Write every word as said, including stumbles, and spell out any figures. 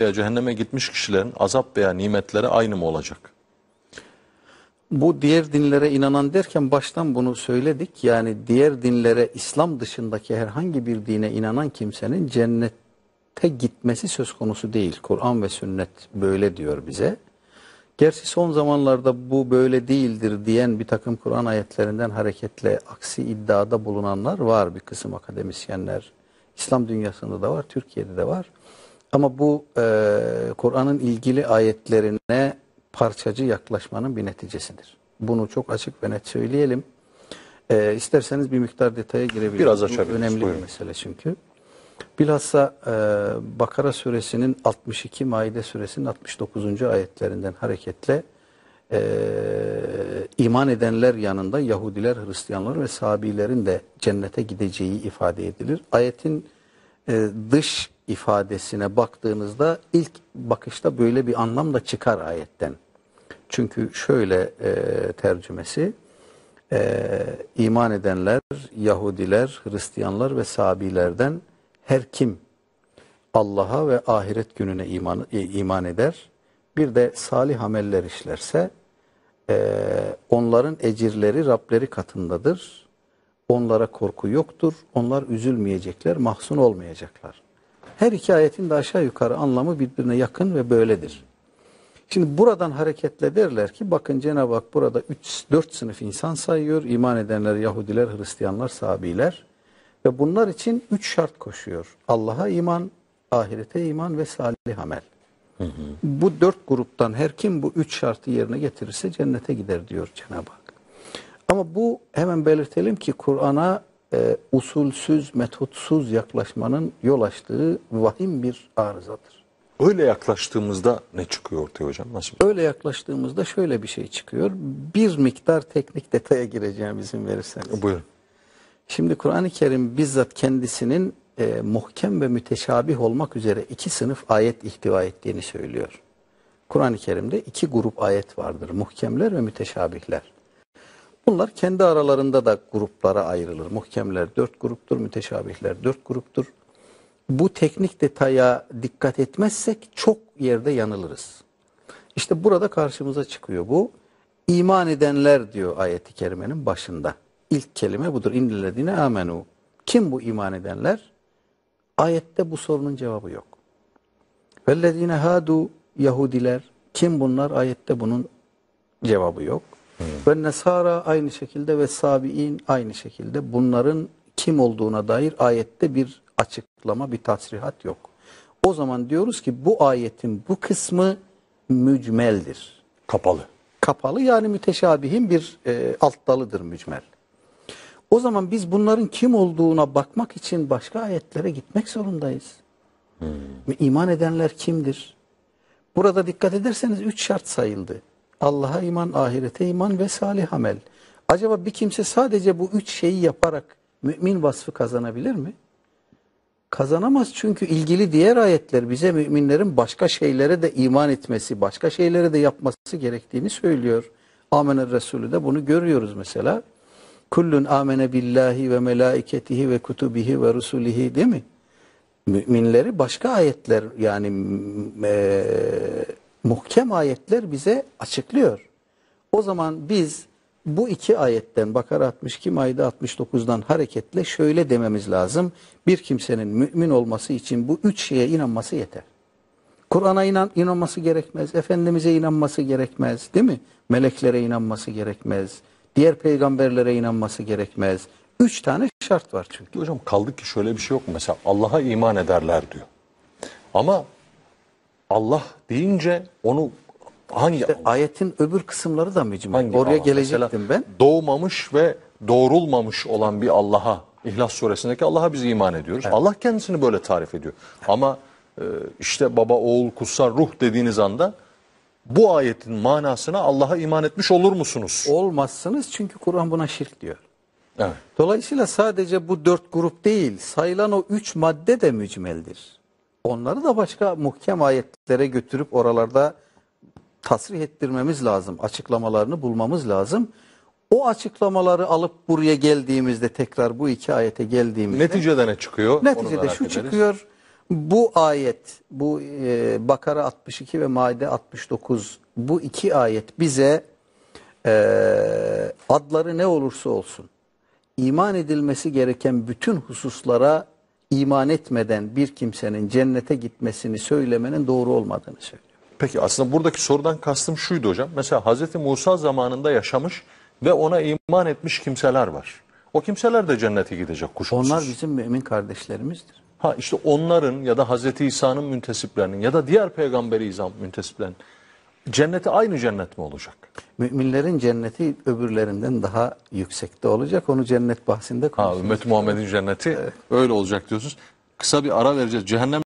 veya cehenneme gitmiş kişilerin azap veya nimetleri aynı mı olacak? Bu diğer dinlere inanan derken baştan bunu söyledik. Yani diğer dinlere, İslam dışındaki herhangi bir dine inanan kimsenin cennete gitmesi söz konusu değil. Kur'an ve sünnet böyle diyor bize. Gerçi son zamanlarda bu böyle değildir diyen bir takım Kur'an ayetlerinden hareketle aksi iddiada bulunanlar var. Bir kısım akademisyenler, İslam dünyasında da var, Türkiye'de de var. Ama bu e, Kur'an'ın ilgili ayetlerine parçacı yaklaşmanın bir neticesidir. Bunu çok açık ve net söyleyelim. E, isterseniz bir miktar detaya girebiliriz. Biraz açabiliriz. Bu önemli Buyurun. bir mesele çünkü. Bilhassa e, Bakara suresinin altmış iki, Maide suresinin altmış dokuzuncu ayetlerinden hareketle e, iman edenler yanında Yahudiler, Hristiyanlar ve Sabilerin de cennete gideceği ifade edilir. Ayetin e, dış ifadesine baktığınızda ilk bakışta böyle bir anlam da çıkar ayetten. Çünkü şöyle e, tercümesi, e, iman edenler, Yahudiler, Hristiyanlar ve Sabilerden her kim Allah'a ve ahiret gününe iman, iman eder, bir de salih ameller işlerse, e, onların ecirleri Rableri katındadır. Onlara korku yoktur. Onlar üzülmeyecekler, mahzun olmayacaklar. Her iki ayetin de aşağı yukarı anlamı birbirine yakın ve böyledir. Şimdi buradan hareketle derler ki bakın Cenab-ı Hak burada üç dört sınıf insan sayıyor. İman edenler, Yahudiler, Hristiyanlar, Sabiler. Ve bunlar için üç şart koşuyor. Allah'a iman, ahirete iman ve salih amel. Hı hı. Bu dört gruptan her kim bu üç şartı yerine getirirse cennete gider diyor Cenab-ı Hak. Ama bu, hemen belirtelim ki Kur'an'a e, usulsüz, metotsuz yaklaşmanın yol açtığı vahim bir arızadır. Öyle yaklaştığımızda ne çıkıyor ortaya hocam? Nasıl? Öyle yaklaştığımızda şöyle bir şey çıkıyor. Bir miktar teknik detaya gireceğim izin verirseniz. Buyurun. Şimdi Kur'an-ı Kerim bizzat kendisinin e, muhkem ve müteşabih olmak üzere iki sınıf ayet ihtiva ettiğini söylüyor. Kur'an-ı Kerim'de iki grup ayet vardır. Muhkemler ve müteşabihler. Bunlar kendi aralarında da gruplara ayrılır. Muhkemler dört gruptur, müteşabihler dört gruptur. Bu teknik detaya dikkat etmezsek çok yerde yanılırız. İşte burada karşımıza çıkıyor bu. İman edenler diyor ayet-i kerimenin başında. İlk kelime budur. İnnellezine amenu. Kim bu iman edenler? Ayette bu sorunun cevabı yok. Vellezine hadu, Yahudiler. Kim bunlar? Ayette bunun cevabı yok. Hmm. Ve Nesara aynı şekilde ve Sabi'in aynı şekilde. Bunların kim olduğuna dair ayette bir açıklama, bir tasrihat yok. O zaman diyoruz ki bu ayetin bu kısmı mücmeldir. Kapalı. Kapalı yani müteşabihin bir e, alt dalıdır mücmel. O zaman biz bunların kim olduğuna bakmak için başka ayetlere gitmek zorundayız. Hmm. İman edenler kimdir? Burada dikkat ederseniz üç şart sayıldı. Allah'a iman, ahirete iman ve salih amel. Acaba bir kimse sadece bu üç şeyi yaparak mümin vasfı kazanabilir mi? Kazanamaz, çünkü ilgili diğer ayetler bize müminlerin başka şeylere de iman etmesi, başka şeylere de yapması gerektiğini söylüyor. Amener Resulü de bunu görüyoruz mesela. Kullun amene billahi ve melaiketihi ve kutubihi ve rusulihi, değil mi? Müminleri başka ayetler, yani e, muhkem ayetler bize açıklıyor. O zaman biz bu iki ayetten, Bakara altmış iki, Maide altmış dokuzdan hareketle şöyle dememiz lazım. Bir kimsenin mümin olması için bu üç şeye inanması yeter. Kur'an'a inan, inanması gerekmez. Efendimiz'e inanması gerekmez. Değil mi? Meleklere inanması gerekmez. Diğer peygamberlere inanması gerekmez. Üç tane şart var çünkü. Hocam kaldı ki şöyle bir şey yok mu? Mesela Allah'a iman ederler diyor. Ama Allah deyince onu hangi işte Allah? Ayetin öbür kısımları da mücmel. Hangi Oraya Allah? gelecektim Mesela ben. Doğmamış ve doğrulmamış olan bir Allah'a, İhlas suresindeki Allah'a biz iman ediyoruz. Evet. Allah kendisini böyle tarif ediyor. Ama e, işte baba, oğul, kutsal ruh dediğiniz anda bu ayetin manasına Allah'a iman etmiş olur musunuz? Olmazsınız, çünkü Kur'an buna şirk diyor. Evet. Dolayısıyla sadece bu dört grup değil, sayılan o üç madde de mücmeldir. Onları da başka muhkem ayetlere götürüp oralarda tasrih ettirmemiz lazım. Açıklamalarını bulmamız lazım. O açıklamaları alıp buraya geldiğimizde, tekrar bu iki ayete geldiğimizde... Neticede ne çıkıyor? Neticede şu ederiz. çıkıyor. Bu ayet, bu e, Bakara altmış iki ve Maide altmış dokuz, bu iki ayet bize e, adları ne olursa olsun iman edilmesi gereken bütün hususlara iman etmeden bir kimsenin cennete gitmesini söylemenin doğru olmadığını söylüyor. Peki aslında buradaki sorudan kastım şuydu hocam. Mesela Hazreti Musa zamanında yaşamış ve ona iman etmiş kimseler var. O kimseler de cennete gidecek kuşkusuz. Onlar bizim mümin kardeşlerimizdir. Ha işte onların ya da Hazreti İsa'nın müntesiplerinin ya da diğer peygamberi İsa müntesiplerinin cenneti aynı cennet mi olacak? Müminlerin cenneti öbürlerinden daha yüksekte olacak. Onu cennet bahsinde Ha, konuşuyoruz. Ümmet-i Muhammed'in cenneti öyle olacak diyorsunuz. Kısa bir ara vereceğiz. Cehennem